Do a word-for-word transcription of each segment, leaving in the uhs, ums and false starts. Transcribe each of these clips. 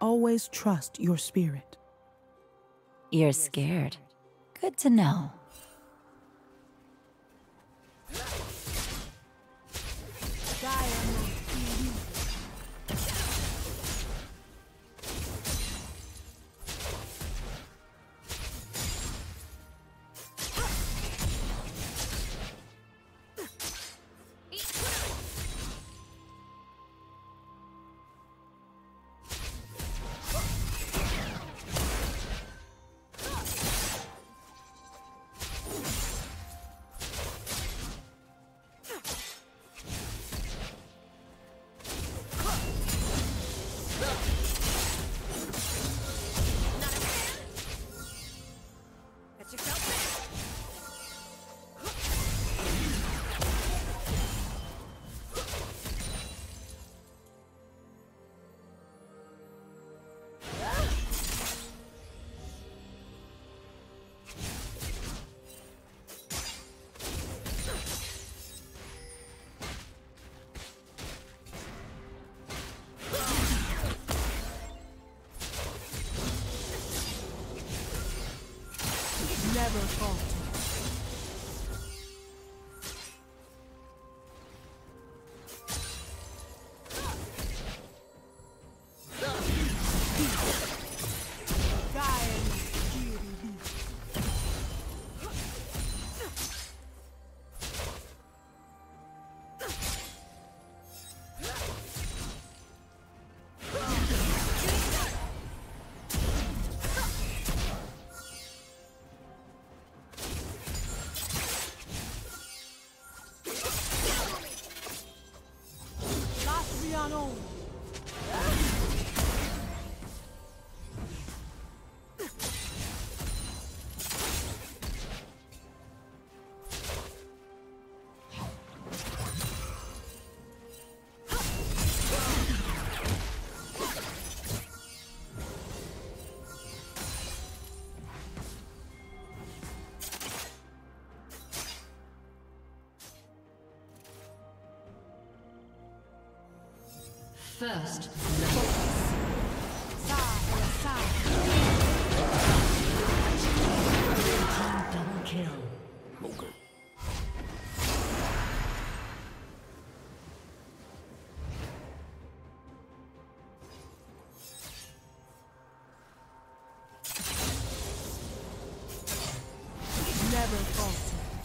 always trust your spirit. You're scared. Good to know. Never falter. First, double kill. Okay. Never falter.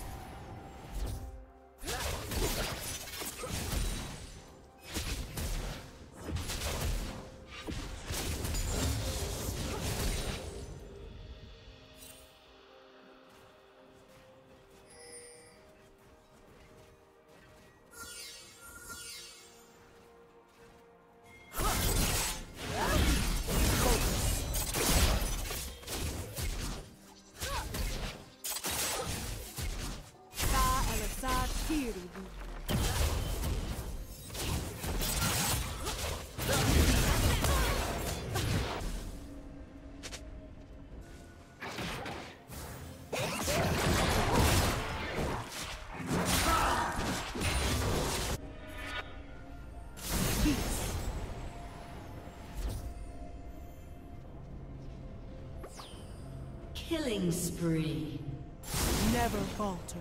Killing spree. Never falter.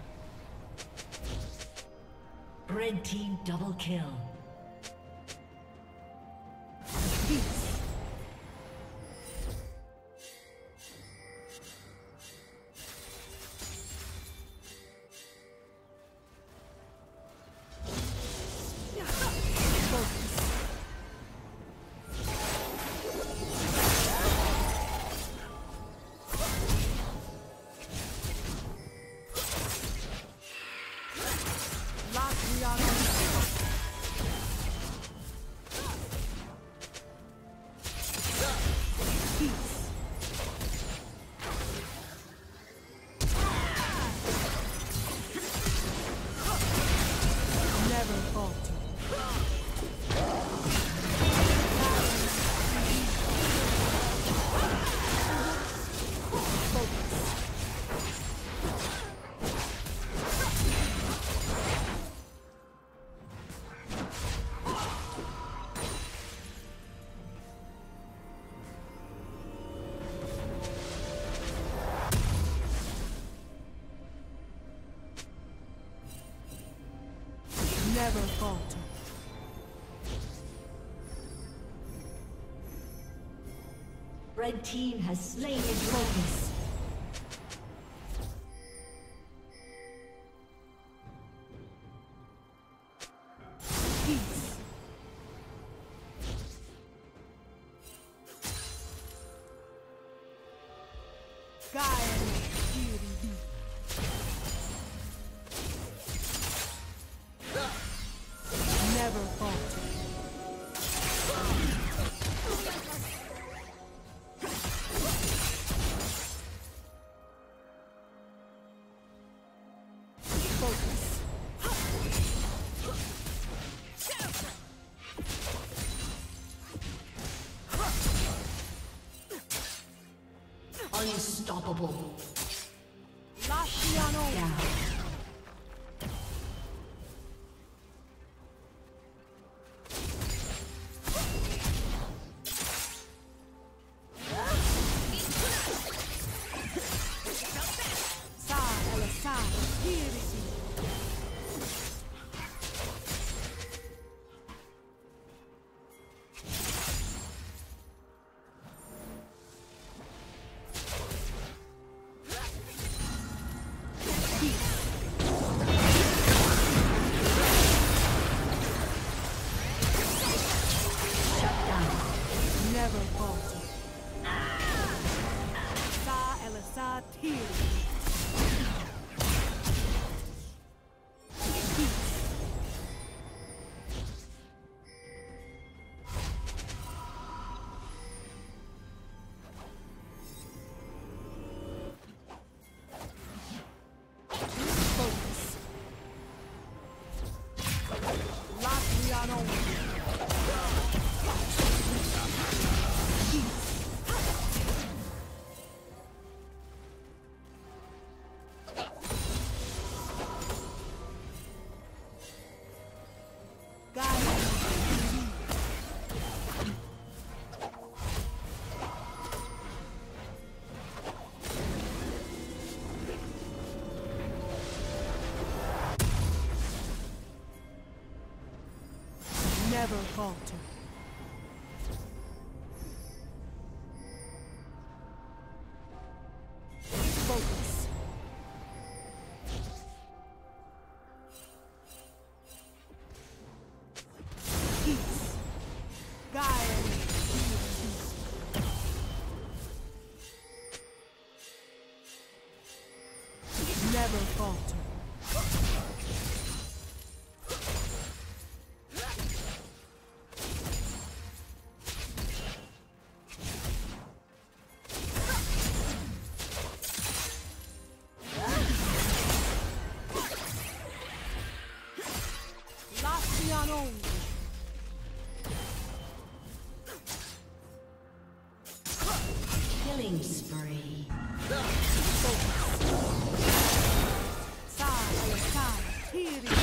Red team double kill. Peace. Never falter. Red team has slain the focus. Peace. Gaia, here be. Never falter. Focus. Unstoppable. Lasciano. Down. Sa, ela sa, here be. Never falter. Sa, ela sa, here be. Focus. Lasciano. Never falter. Focus. Peace. Gaia. Never falter. Lasciano. Killing spree. Side, other side, here it is.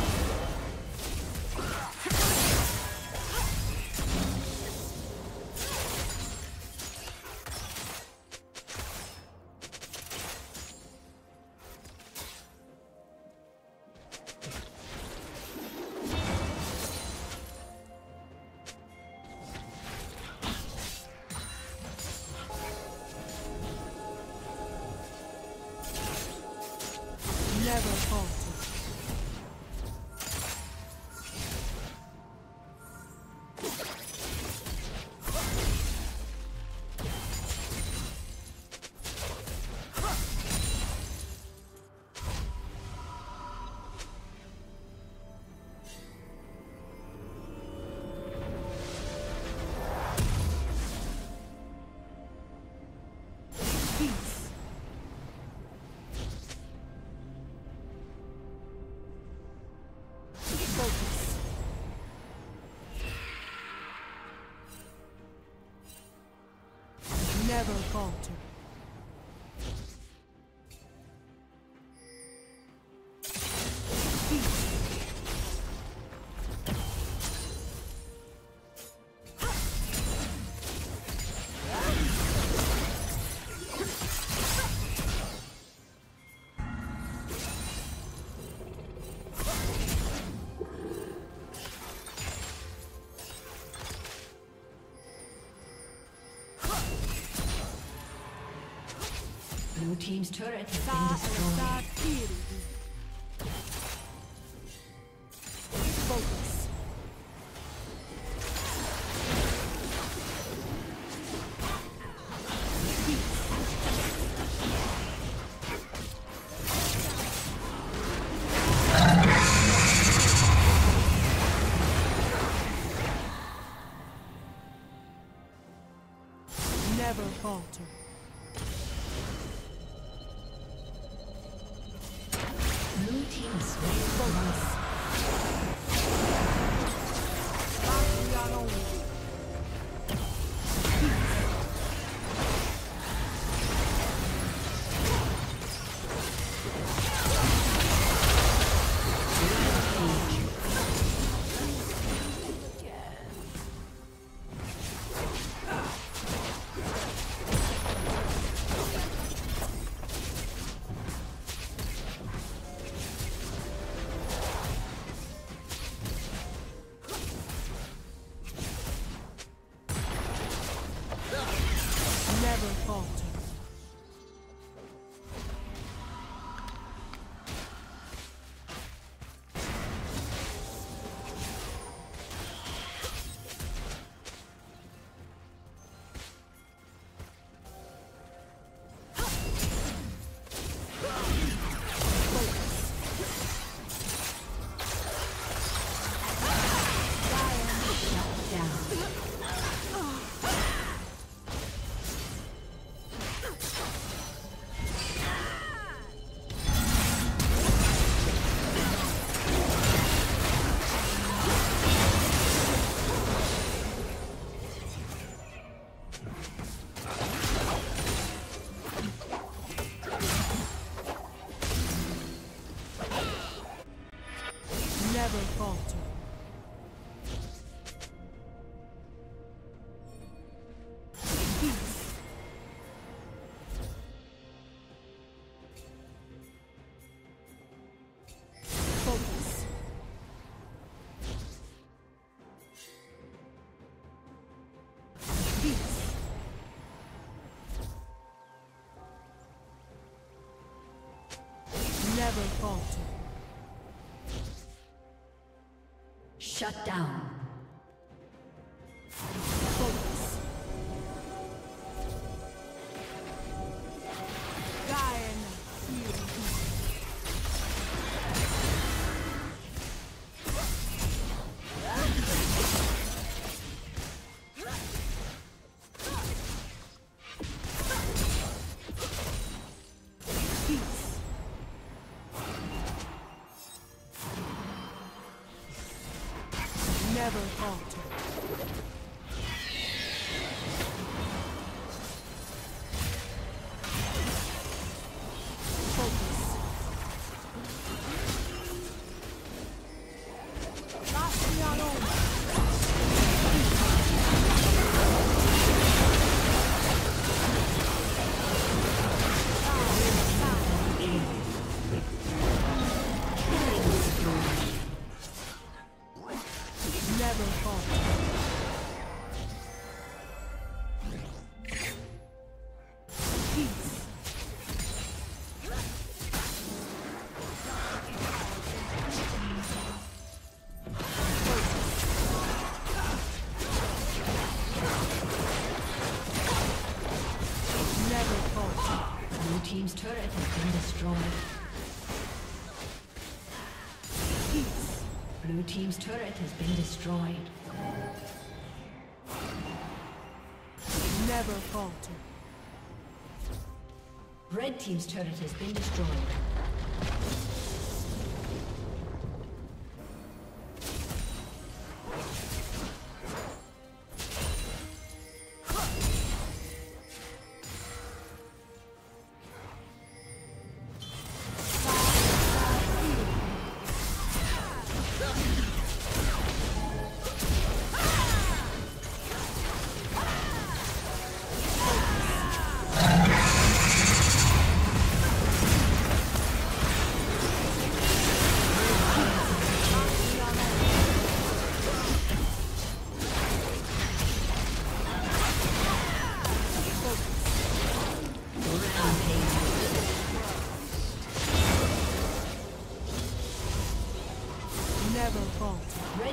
Never falter. Peace. Focus. Never falter. Peace. Blue team's turret has been destroyed. Focus. Never falter. Blue team slain focus. Never falter. Never falter. Peace. Focus. Peace. Never falter. Shut down. Focus. Dying. Peace. Never falter. Focus. Never falter. Peace. Never falter. Blue team's turret has been destroyed. Peace. Blue team's turret has been destroyed. Never falter. Red team's turret has been destroyed.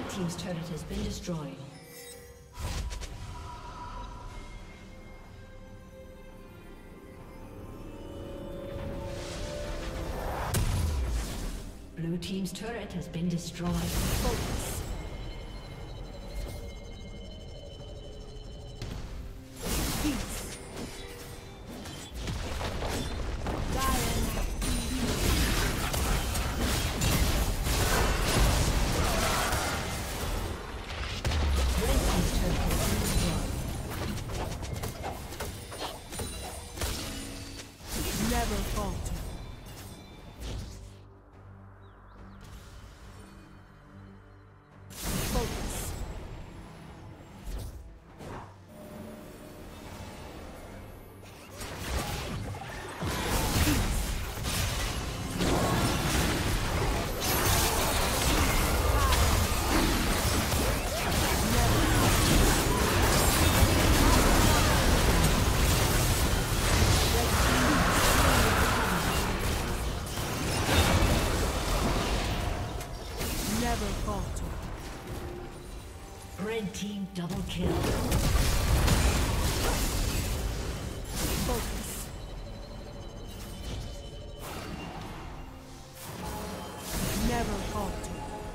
Red team's turret has been destroyed. Blue team's turret has been destroyed. Focus. Red team double kill. Focus. Never falter.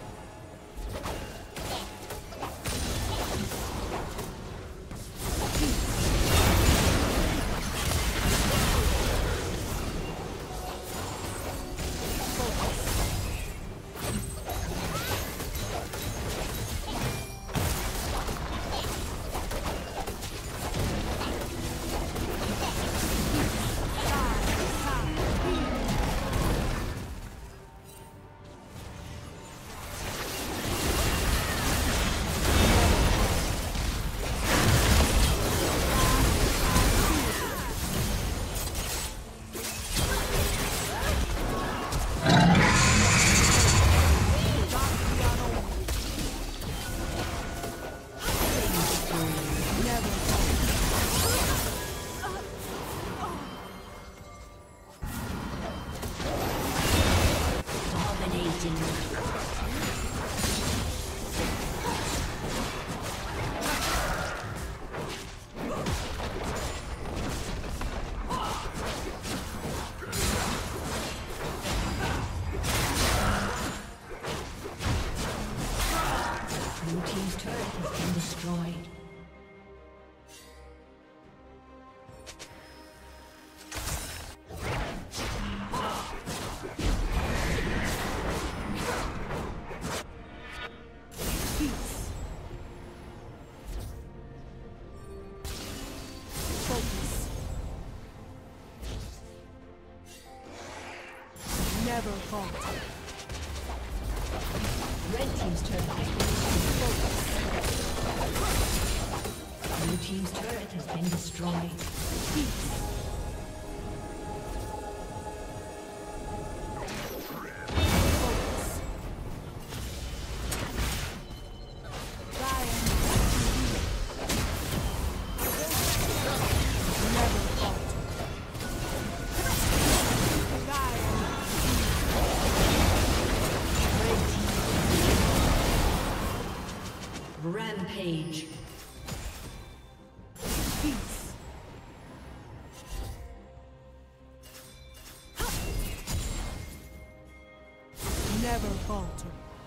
Never falter. Red team's turret has been destroyed. Blue team's turret has been destroyed. Peace. Rampage. Peace. Never falter.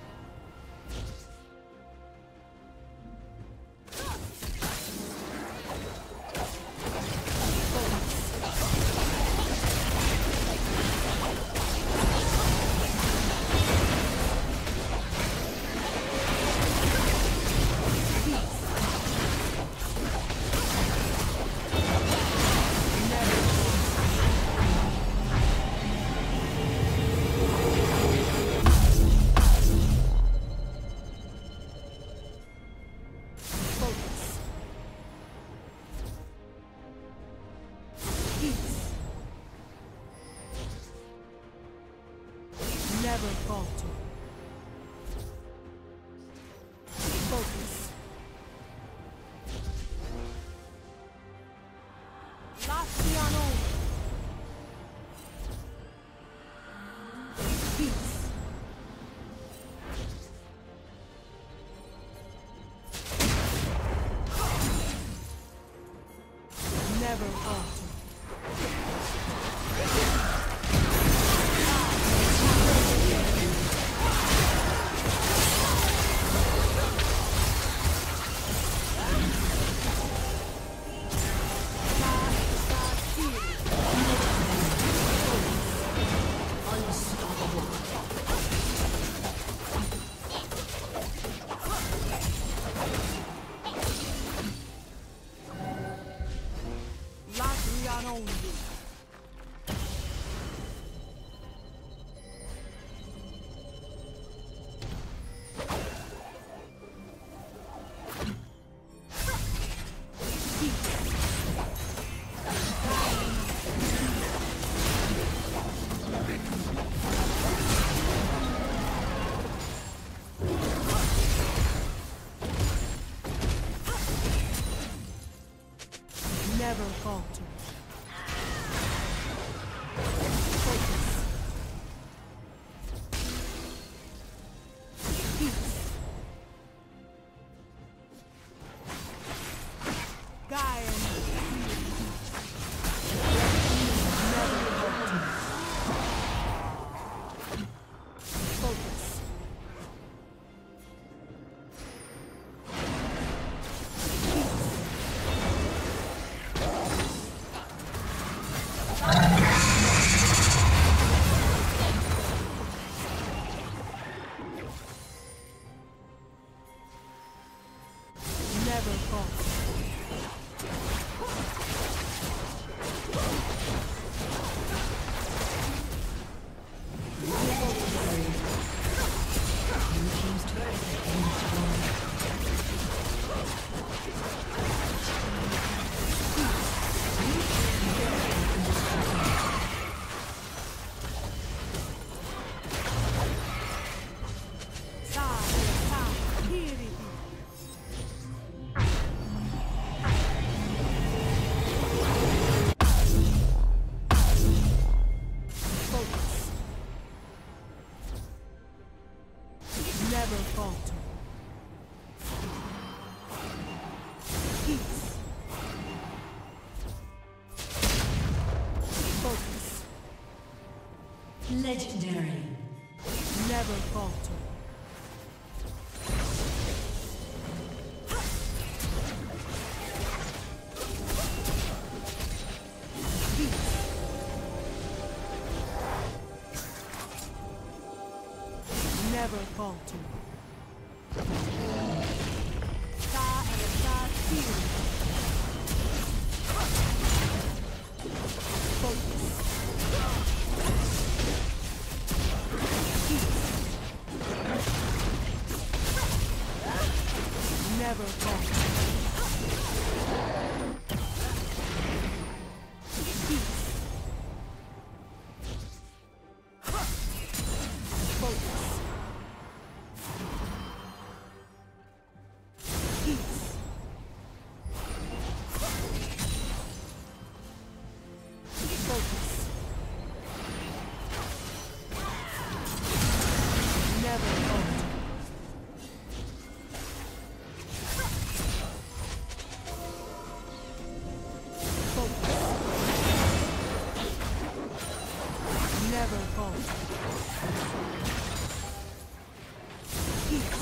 Never falter. Focus. Laciano. Peace. Never falter. Never falter. Focus. Peace. Gaia. Never falter. Focus. Never falter. Never falter. Peace. Focus. Legendary. Never falter. Peace. Never falter. Star and star healing. Focus. Peace. Never falter. Peace. Focus. Peace. Focus. Never falter. Focus. Never falter. Peace.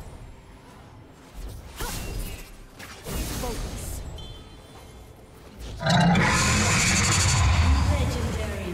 Focus. Legendary.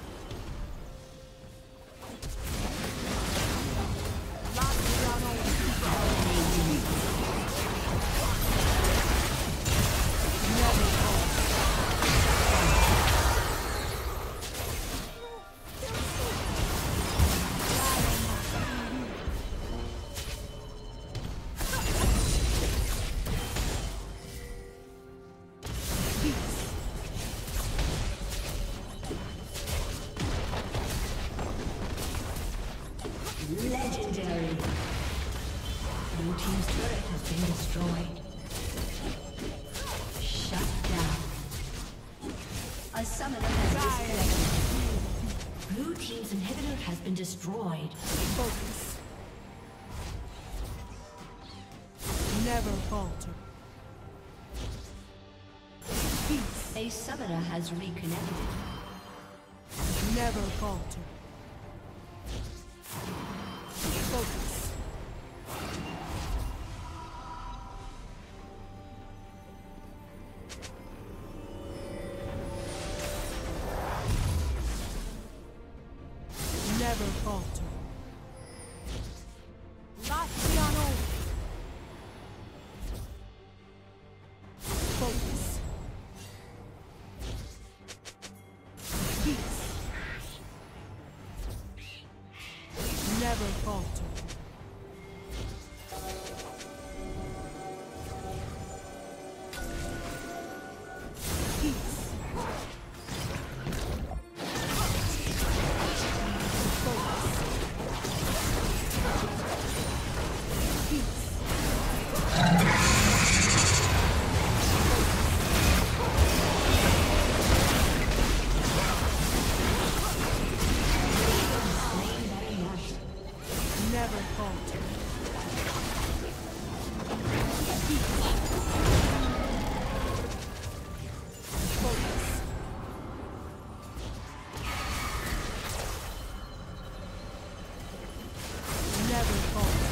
Legendary. Blue team's turret has been destroyed. Shut down. A summoner has disconnected. Blue team's inhibitor has been destroyed. Focus. Never falter. Peace. A summoner has reconnected. Never falter. Focus. Never falter. Lattiano. Focus. Peace. Never falter. Peace. Never falter. Focus. Never falter.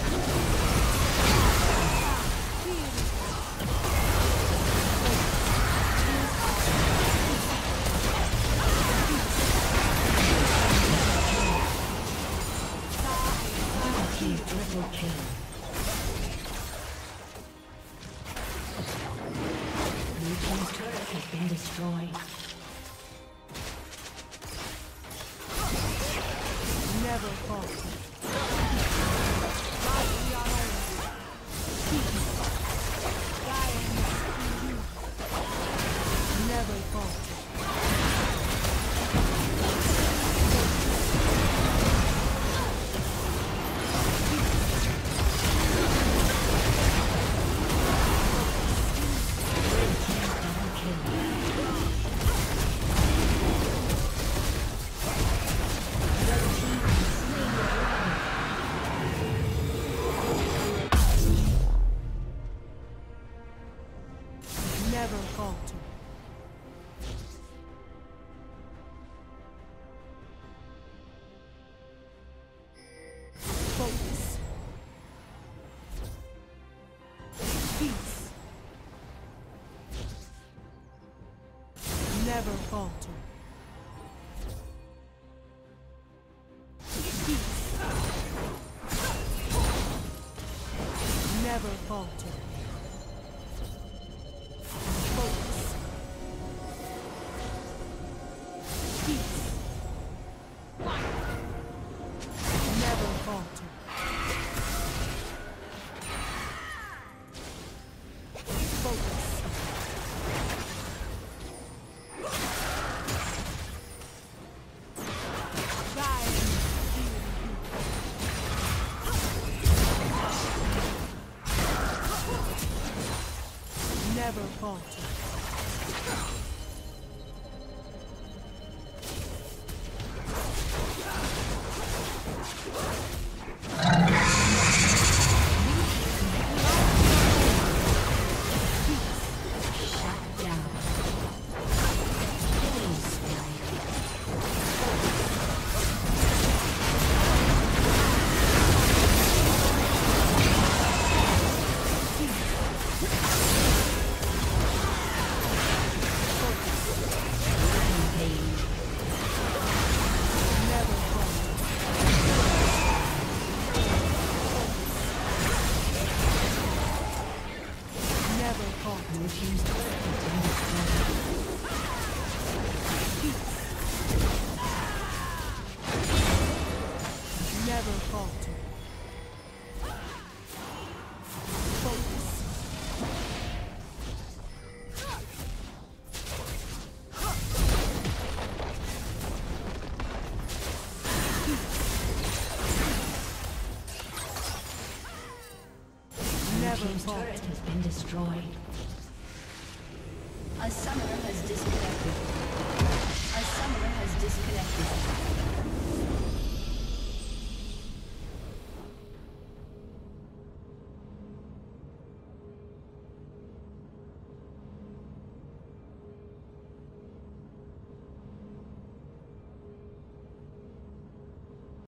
Triple kill. Blue team's turret has been destroyed. Never falter. Never falter. Never falter. Focus. Peace. Never falter. Peace. Never falter. Focus. Peace. Never falter. Focus. Never falter. Never falter. Focus. Never Team's falter. turret has been destroyed. A summoner has disconnected. A summoner has disconnected.